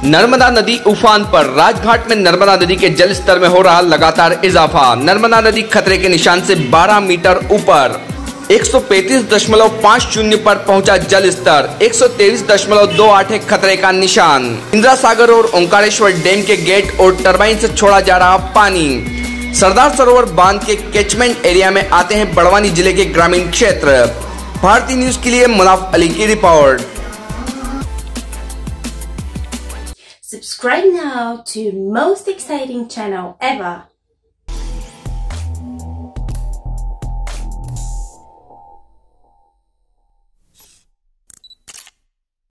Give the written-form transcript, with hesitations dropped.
नर्मदा नदी उफान पर। राजघाट में नर्मदा नदी के जल स्तर में हो रहा लगातार इजाफा। नर्मदा नदी खतरे के निशान से 12 मीटर ऊपर 135.50 पर पहुंचा जल स्तर। 123.28 है खतरे का निशान। इंदिरा सागर और ओंकारेश्वर डैम के गेट और टरबाइन से छोड़ा जा रहा पानी। सरदार सरोवर बांध के कैचमेंट एरिया में आते हैं बड़वानी जिले के ग्रामीण क्षेत्र। भारतीय न्यूज के लिए मुनाफ अली की report. Subscribe now to most exciting channel ever.